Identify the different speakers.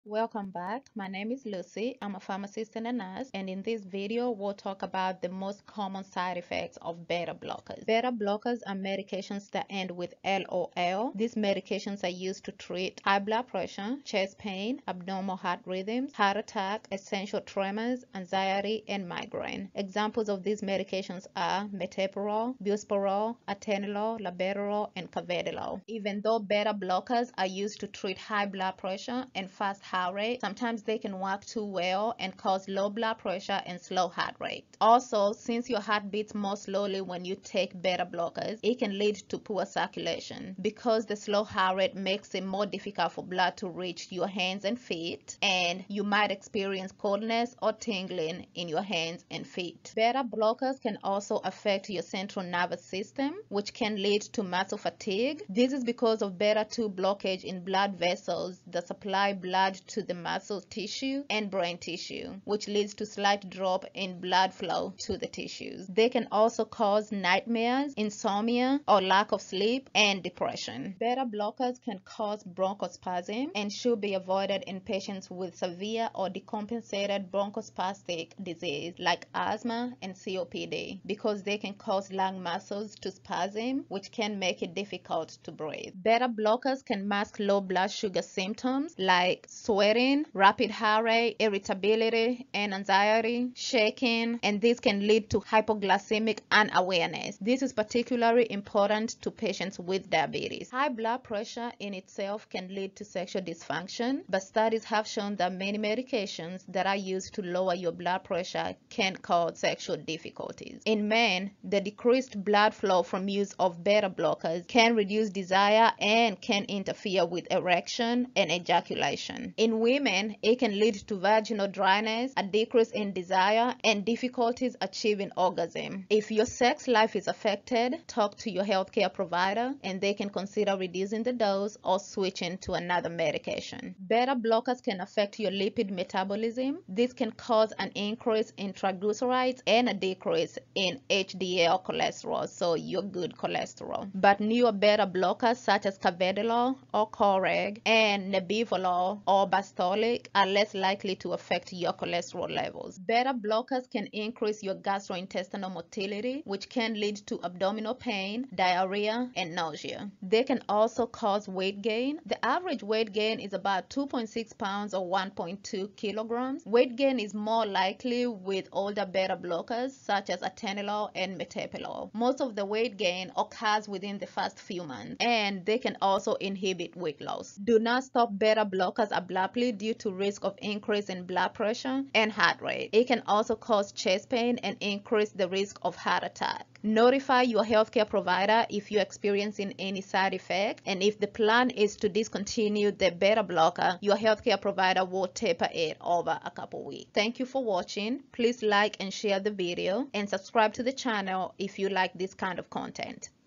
Speaker 1: Welcome back. My name is Lucy. I'm a pharmacist and a nurse, and in this video, we'll talk about the most common side effects of beta blockers. Beta blockers are medications that end with LOL. These medications are used to treat high blood pressure, chest pain, abnormal heart rhythms, heart attack, essential tremors, anxiety, and migraine. Examples of these medications are metoprolol, buspirol, atenolol, labetalol, and carvedilol. Even though beta blockers are used to treat high blood pressure and fast heart rate, sometimes they can work too well and cause low blood pressure and slow heart rate. Also, since your heart beats more slowly when you take beta blockers, it can lead to poor circulation because the slow heart rate makes it more difficult for blood to reach your hands and feet, and you might experience coldness or tingling in your hands and feet. Beta blockers can also affect your central nervous system, which can lead to muscle fatigue. This is because of beta 2 blockage in blood vessels that supply blood to the muscle tissue and brain tissue, which leads to slight drop in blood flow to the tissues. They can also cause nightmares, insomnia, or lack of sleep, and depression. Beta blockers can cause bronchospasm and should be avoided in patients with severe or decompensated bronchospastic disease like asthma and COPD because they can cause lung muscles to spasm, which can make it difficult to breathe. Beta blockers can mask low blood sugar symptoms like sweating, rapid heart rate, irritability, and anxiety, shaking, and this can lead to hypoglycemic unawareness. This is particularly important to patients with diabetes. High blood pressure in itself can lead to sexual dysfunction, but studies have shown that many medications that are used to lower your blood pressure can cause sexual difficulties. In men, the decreased blood flow from use of beta blockers can reduce desire and can interfere with erection and ejaculation. In women, it can lead to vaginal dryness, a decrease in desire, and difficulties achieving orgasm. If your sex life is affected, talk to your healthcare provider and they can consider reducing the dose or switching to another medication. Beta blockers can affect your lipid metabolism. This can cause an increase in triglycerides and a decrease in HDL cholesterol, so your good cholesterol. But newer beta blockers such as carvedilol or Coreg and nebivolol or Bastolic are less likely to affect your cholesterol levels. Beta blockers can increase your gastrointestinal motility, which can lead to abdominal pain, diarrhea, and nausea. They can also cause weight gain. The average weight gain is about 2.6 pounds or 1.2 kilograms. Weight gain is more likely with older beta blockers such as atenolol and metoprolol. Most of the weight gain occurs within the first few months, and they can also inhibit weight loss. Do not stop beta blockers abruptly due to risk of increase in blood pressure and heart rate. It can also cause chest pain and increase the risk of heart attack. Notify your healthcare provider if you're experiencing any side effect, and if the plan is to discontinue the beta blocker, your healthcare provider will taper it over a couple weeks. Thank you for watching. Please like and share the video and subscribe to the channel if you like this kind of content.